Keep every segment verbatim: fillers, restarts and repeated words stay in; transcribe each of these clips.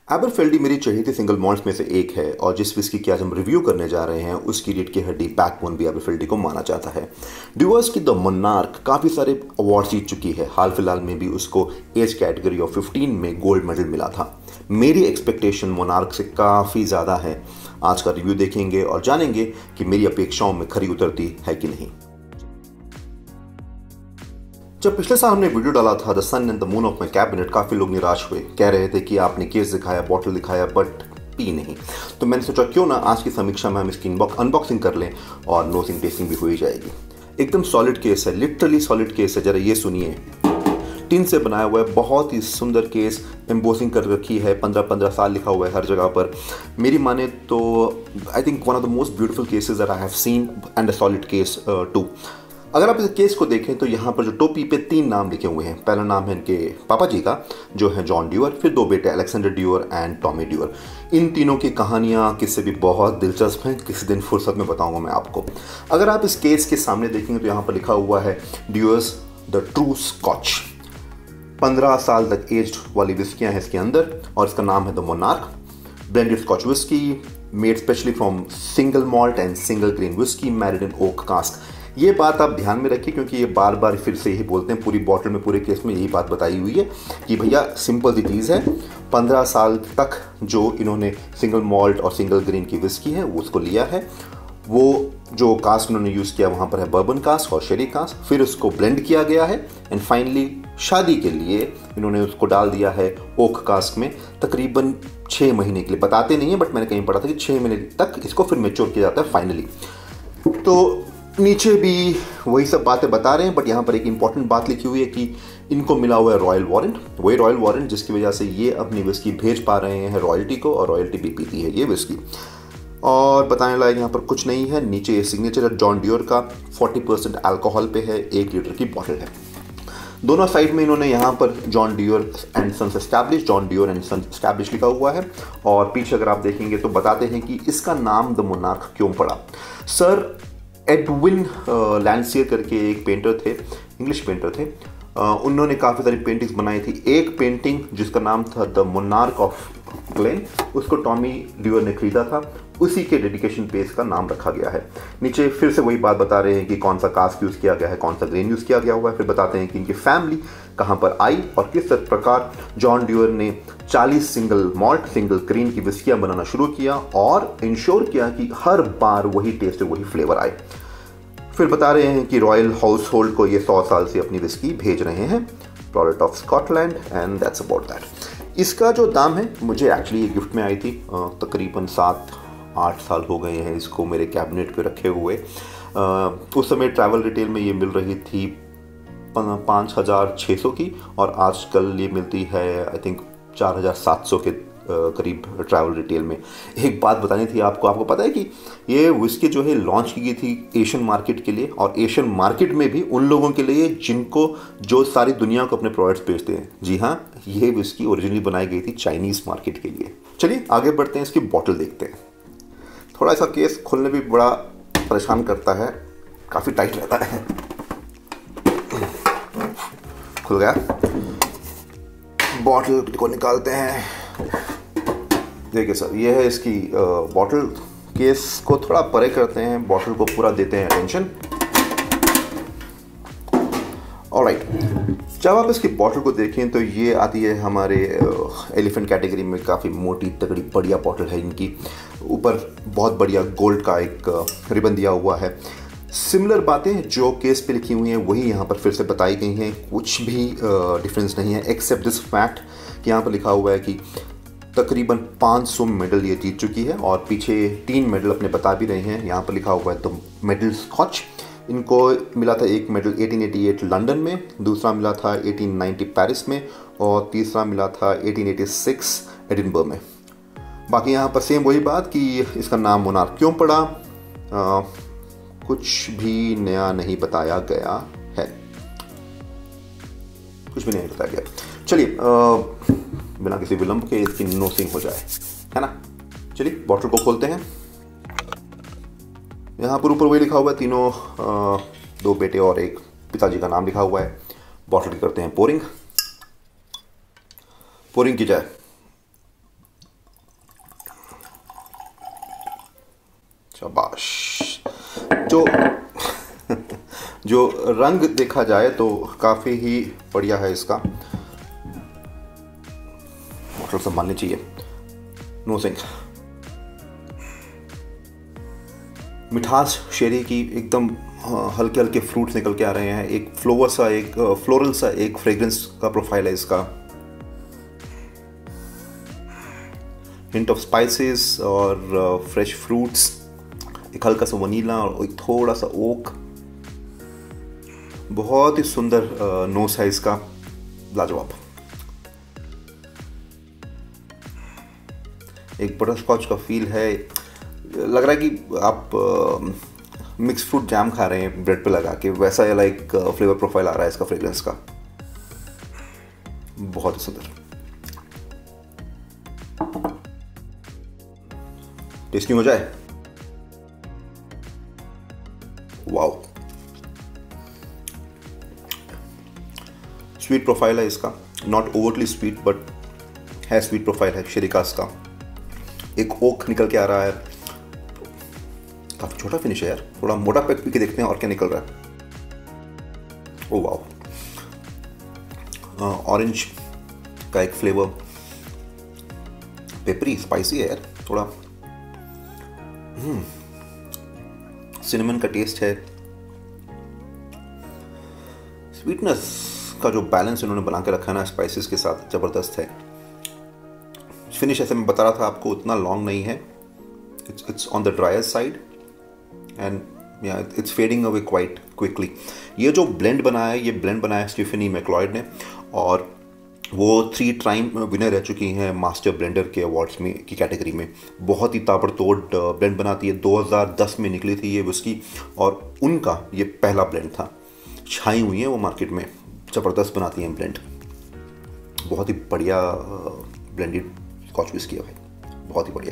एबरफेल्डी मेरी चहेती single malts में से एक है और जिस विस्की की आज हम रिव्यू करने जा रहे हैं उसकी रीढ़ की हड्डी बैकबोन भी एबरफेल्डी को माना जाता है। ड्यूअर्स की द मोनार्क काफ़ी सारे अवार्ड जीत चुकी है। हाल फिलहाल में भी उसको एज कैटेगरी ऑफ फिफ्टीन में गोल्ड मेडल मिला था। मेरी एक्सपेक्टेशन मोनार्क से काफ़ी ज़्यादा है। आज का रिव्यू देखेंगे और जानेंगे कि मेरी अपेक्षाओं में खरी उतरती है कि नहीं। जब पिछले साल हमने वीडियो डाला था the sun and the moon of my cabinet, काफ़ी लोग निराश हुए, कह रहे थे कि आपने केस दिखाया, बॉटल दिखाया बट पी नहीं। तो मैंने सोचा क्यों ना आज की समीक्षा में हम इसकी अनबॉक्सिंग कर लें और नोसिंग टेस्टिंग भी हो ही जाएगी। एकदम सॉलिड केस है, लिटरली सॉलिड केस है। जरा ये सुनिए, टिन से बनाया हुआ है, बहुत ही सुंदर केस, एम्बोसिंग कर रखी है, पंद्रह पंद्रह साल लिखा हुआ है हर जगह पर। मेरी माने तो I think one of the most beautiful cases that I have seen and a solid case too. अगर आप इस केस को देखें तो यहाँ पर जो टोपी पे तीन नाम लिखे हुए हैं। पहला नाम है इनके पापा जी का जो है जॉन ड्यूअर, फिर दो बेटे Alexander Dewar and Tommy Dewar. इन तीनों की कहानियाँ किससे भी बहुत दिलचस्प हैं, किसी दिन फुर्सत में बताऊंगा मैं आपको। अगर आप इस केस के सामने देखेंगे तो यहाँ पर लिखा हुआ है ड्यूअर्स द ट्रू स्कॉच। पंद्रह साल तक एज्ड वाली विस्कियाँ हैं इसके अंदर और इसका नाम है the Monarch blended Scotch whisky made specially from single malt and single grain whisky married in oak cask. ये बात आप ध्यान में रखिए क्योंकि ये बार बार फिर से यही बोलते हैं, पूरी बॉटल में पूरे केस में यही बात बताई हुई है कि भैया सिंपल सी चीज़ है, पंद्रह साल तक जो इन्होंने सिंगल मॉल्ट और सिंगल ग्रेन की विस्की है वो उसको लिया है। वो जो कास्ट उन्होंने यूज़ किया वहाँ पर है बर्बन कास्ट और शेरी कास्ट, फिर उसको ब्लेंड किया गया है एंड फाइनली शादी के लिए इन्होंने उसको डाल दिया है ओक कास्ट में। तकरीबन छः महीने के लिए, बताते नहीं है बट मैंने कहीं पढ़ा था कि छः महीने तक इसको फिर मेच्योर किया जाता है फाइनली। तो नीचे भी वही सब बातें बता रहे हैं बट यहाँ पर एक इंपॉर्टेंट बात लिखी हुई है कि इनको मिला हुआ है रॉयल वारंट, वही रॉयल वारंट जिसकी वजह से ये अपनी विस्की भेज पा रहे हैं रॉयल्टी को और रॉयल्टी भी पीती है ये विस्की। और बताने लायक यहाँ पर कुछ नहीं है। नीचे ये सिग्नेचर है जॉन ड्यूअर का, चालीस परसेंट अल्कोहल पे है, एक लीटर की बॉटल है। दोनों साइड में इन्होंने यहाँ पर John Dewar and Sons establish, John Dewar and Sons establish लिखा हुआ है और पीछे अगर आप देखेंगे तो बताते हैं कि इसका नाम द मोनार्क क्यों पड़ा। सर एडविन लैंडसियर करके एक पेंटर थे, इंग्लिश पेंटर थे, uh, उन्होंने काफ़ी सारी पेंटिंग्स बनाई थी। एक पेंटिंग जिसका नाम था द मोनार्क ऑफ ग्लेन, उसको टॉमी ड्यूअर ने खरीदा था, उसी के डेडिकेशन पे इसका नाम रखा गया है। नीचे फिर से वही बात बता रहे हैं कि कौन सा कास्ट यूज़ किया गया है, कौन सा ग्रेन यूज़ किया गया हुआ है। फिर बताते हैं कि इनकी फैमिली कहाँ पर आई और किस प्रकार जॉन ड्यूअर ने चालीस सिंगल मॉल्ट सिंगल ग्रेन की विस्कियाँ बनाना शुरू किया और इंश्योर किया कि हर बार वही टेस्ट वही फ्लेवर आए। फिर बता रहे हैं कि रॉयल हाउस होल्ड को ये सौ साल से अपनी विस्की भेज रहे हैं, product of Scotland and that's about that. इसका जो दाम है, मुझे एक्चुअली ये गिफ्ट में आई थी, तकरीबन सात आठ साल हो गए हैं इसको मेरे कैबिनेट पे रखे हुए। उस समय ट्रैवल रिटेल में ये मिल रही थी पाँच हज़ार छः सौ की और आजकल ये मिलती है आई थिंक चार हज़ार सात सौ के करीब ट्रैवल रिटेल में। एक बात बतानी थी आपको, आपको पता है कि ये विस्की जो है लॉन्च की गई थी एशियन मार्केट के लिए और एशियन मार्केट में भी उन लोगों के लिए जिनको जो सारी दुनिया को अपने प्रोडक्ट्स बेचते हैं। जी हाँ, ये विस्की ओरिजिनली बनाई गई थी चाइनीज़ मार्केट के लिए। चलिए आगे बढ़ते हैं, इसकी बॉटल देखते हैं। थोड़ा सा केस खोलने भी बड़ा परेशान करता है, काफ़ी टाइट रहता है। खुल गया, बॉटल को निकालते हैं। देखिए सर, ये है इसकी बॉटल। केस को थोड़ा परे करते हैं, बॉटल को पूरा देते हैं अटेंशन। ऑलराइट, जब आप इसकी बॉटल को देखें तो ये आती है हमारे एलिफेंट कैटेगरी में, काफ़ी मोटी तगड़ी बढ़िया बॉटल है इनकी। ऊपर बहुत बढ़िया गोल्ड का एक रिबन दिया हुआ है। सिमिलर बातें जो केस पे लिखी हुई हैं वही यहाँ पर फिर से बताई गई हैं, कुछ भी डिफरेंस नहीं है एक्सेप्ट दिस फैक्ट कि यहाँ पर लिखा हुआ है कि तकरीबन पाँच सौ मेडल ये जीत चुकी है और पीछे तीन मेडल अपने बता भी रहे हैं। यहाँ पर लिखा हुआ है द मेडल स्कॉच। इनको मिला था एक मेडल अठारह सौ अट्ठासी लंदन में, दूसरा मिला था अठारह सौ नब्बे पेरिस में और तीसरा मिला था अठारह सौ छियासी एडिनबर्ग में। बाकी यहाँ पर सेम वही बात कि इसका नाम मोनार्क क्यों पड़ा, आ, कुछ भी नया नहीं बताया गया है, कुछ भी नहीं बताया गया। चलिए बिना किसी विलंब के इसकी नोसिंग हो जाए, है ना। चलिए बॉटल को खोलते हैं। यहाँ पर ऊपर वही लिखा हुआ है, तीनों आ, दो बेटे और एक पिताजी का नाम लिखा हुआ है। बॉटल की करते हैं पोरिंग, पोरिंग की जाए। शाबाश। जो जो रंग देखा जाए तो काफ़ी ही बढ़िया है इसका, मतलब संभालनी चाहिए। No sink. मिठास शेरी की, एकदम हल्के हल्के फ्रूट्स निकल के आ रहे हैं। एक फ्लोवर सा, एक फ्लोरल सा, एक फ्रेग्रेंस का प्रोफाइल है इसका। हिंट ऑफ स्पाइसेस और फ्रेश फ्रूट्स, एक हल्का सा वनीला और एक थोड़ा सा ओक। बहुत ही सुंदर नोस है इसका, लाजवाब। एक बटर स्कॉच का फील है, लग रहा है कि आप मिक्स फ्रूट जैम खा रहे हैं ब्रेड पे लगा के, वैसा लाइक फ्लेवर प्रोफाइल आ रहा है इसका फ्रेग्रेंस का। बहुत ही सुंदर। टेस्टिंग हो जाए। वाओ, स्वीट प्रोफाइल है इसका, नॉट ओवरली स्वीट बट है स्वीट प्रोफाइल है शेरिकास का। एक ओक निकल के आ रहा है, काफी छोटा फिनिश है यार। थोड़ा मोटा पैक पी के देखते हैं और क्या निकल रहा है। ओ वाओ, ऑरेंज का एक फ्लेवर, पेपरी स्पाइसी है यार थोड़ा। हम्म सिनेमन का टेस्ट है। स्वीटनेस का जो बैलेंस इन्होंने बना के रखा है ना स्पाइसेस के साथ, जबरदस्त है। फिनिश ऐसे मैं बता रहा था आपको, उतना लॉन्ग नहीं है, it's it's on the drier side and yeah it's fading away quite quickly. ये जो ब्लेंड बनाया है, ये ब्लेंड बनाया है स्टीफनी मैक्लॉयड ने, और वो थ्री टाइम विनर रह चुकी हैं मास्टर ब्लेंडर के अवार्ड्स में की कैटेगरी में। बहुत ही ताबड़तोड़ ब्लेंड बनाती है। दो हज़ार दस में निकली थी ये विस्की और उनका ये पहला ब्लेंड था। छाई हुई है वो मार्केट में, ज़बरदस्त बनाती हैं ब्लेंड। बहुत ही बढ़िया ब्लेंडेड स्कॉच विस्की है भाई, बहुत ही बढ़िया।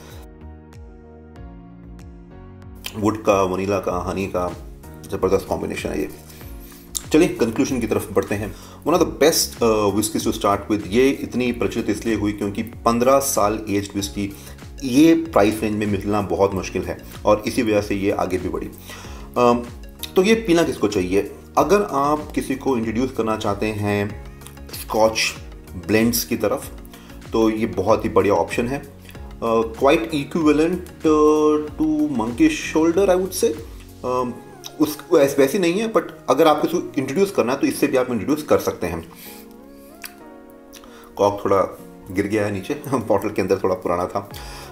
वुड का, वनीला का, हनी का ज़बरदस्त कॉम्बिनेशन है ये। चलिए कंक्लूजन की तरफ बढ़ते हैं। One of the best whiskies to start with. ये इतनी प्रचलित इसलिए हुई क्योंकि पंद्रह साल एज विस्की ये प्राइस रेंज में मिलना बहुत मुश्किल है और इसी वजह से ये आगे भी बढ़ी। uh, तो ये पीना किसको चाहिए? अगर आप किसी को इंट्रोड्यूस करना चाहते हैं स्कॉच ब्लेंड्स की तरफ तो ये बहुत ही बढ़िया ऑप्शन है। Quite equivalent to Monkey Shoulder I would say. उस वैसी नहीं है बट अगर आपको इसको इंट्रोड्यूस करना है तो इससे भी आप इंट्रोड्यूस कर सकते हैं। कॉक थोड़ा गिर गया है नीचे, बॉटल के अंदर थोड़ा पुराना था।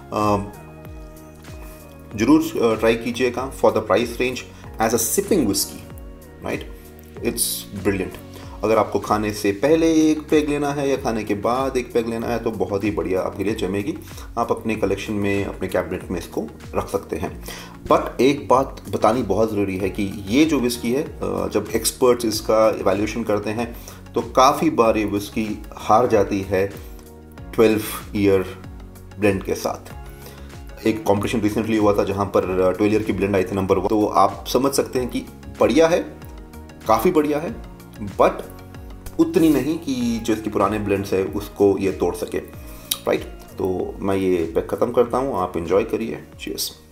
जरूर ट्राई कीजिएगा for the price range as a sipping whisky, right? It's brilliant. अगर आपको खाने से पहले एक पैग लेना है या खाने के बाद एक पैग लेना है तो बहुत ही बढ़िया आपके लिए जमेगी। आप अपने कलेक्शन में, अपने कैबिनेट में इसको रख सकते हैं। बट एक बात बतानी बहुत ज़रूरी है कि ये जो विस्की है, जब एक्सपर्ट्स इसका इवैल्यूएशन करते हैं तो काफ़ी बार ये विस्की हार जाती है ट्वेल्व ईयर ब्लेंड के साथ। एक कॉम्पिटिशन रिसेंटली हुआ था जहाँ पर ट्वेल्व ईयर की ब्लेंड आई थी नंबर वन। तो आप समझ सकते हैं कि बढ़िया है, काफ़ी बढ़िया है, बट उतनी नहीं कि जो इसकी पुराने ब्लेंड्स है उसको ये तोड़ सके, राइट? तो मैं ये पैक ख़त्म करता हूँ, आप एंजॉय करिए। चीयर्स।